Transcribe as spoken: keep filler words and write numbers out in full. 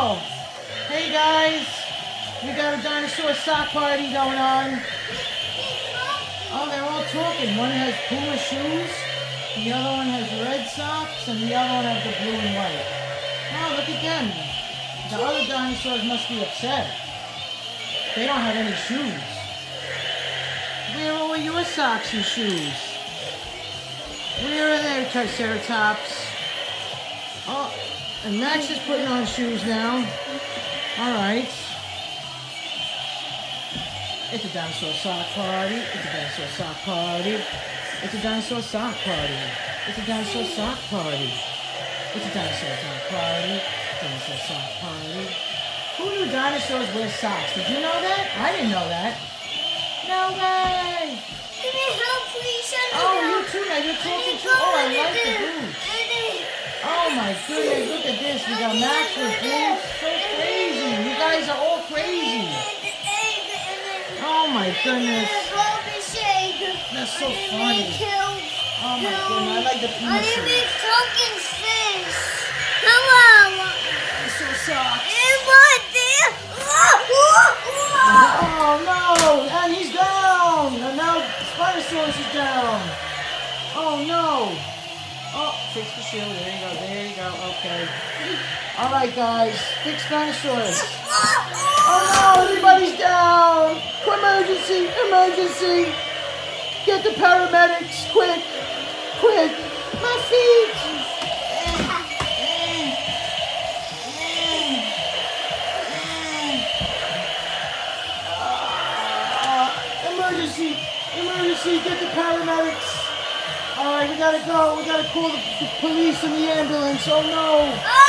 go. Hey guys, we got a dinosaur sock party going on. Oh, they're all talking. One has Puma shoes, the other one has red socks, and the other one has the blue and white. Oh, look at them. The other dinosaurs must be upset. They don't have any shoes. Where are all your socks and shoes? Where are they, Triceratops? Oh, and Max is putting on shoes now. Alright. It's a dinosaur sock party. It's a dinosaur sock party. It's a dinosaur sock party. It's a dinosaur sock party. It's a dinosaur sock party. Dinosaur sock party. Who knew dinosaurs wear socks? Did you know that? I didn't know that. No way! Can I help, please? Oh, you too now. You're talking too. Oh, I like the boots. Oh my goodness, look at this. We got Max with boots. So crazy. You guys are all crazy. Oh my goodness. That's so funny. Oh my goodness, I like the Puma shoes. I shoes. talking fish. Hello. So soft. Oh no! And he's down! And now Spinosaurus is down. Oh no! Oh, fix the shield. There you go. There you go. Okay. All right, guys. Fix Spinosaurus. Oh no! Everybody's down! Emergency! Emergency! Get the paramedics! Quick! Quick! My feet! Emergency! Emergency! Get the paramedics! Alright, we gotta go. We gotta call the, the police and the ambulance. Oh no!